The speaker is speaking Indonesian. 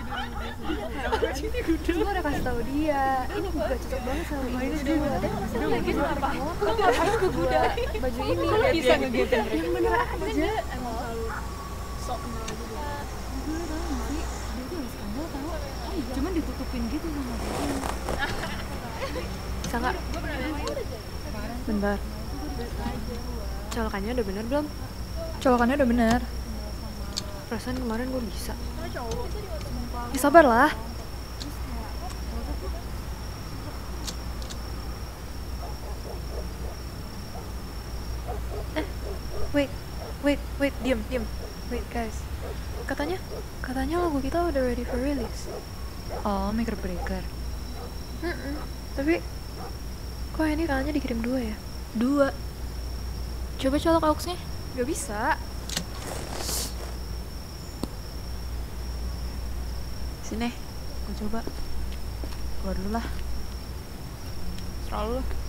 Gue udah kasih tau dia, ini gue gak cocok banget sama ini gue. Dia kan masih lagi apa? Lo ngapain ke gue baju ini? Lo bisa ngegetin yang bener aja. Emang selalu sok kenal aja deh. Gue tau gak sih, dia tuh gak skandal tau. Cuman ditutupin gitu sama dia. Bisa gak? Bentar. Colokannya udah bener belum? Colokannya udah bener. Perasaan kemarin gue bisa. Ya sabar lah. Wait, diam. Wait guys. Katanya lagu kita udah ready for release. Oh, Maker Breaker. Tapi kok ini filenya dikirim 2 ya? 2. Coba colok auxnya. Gak bisa. Sini, gue coba. Keluar dulu lah. Selalu lah.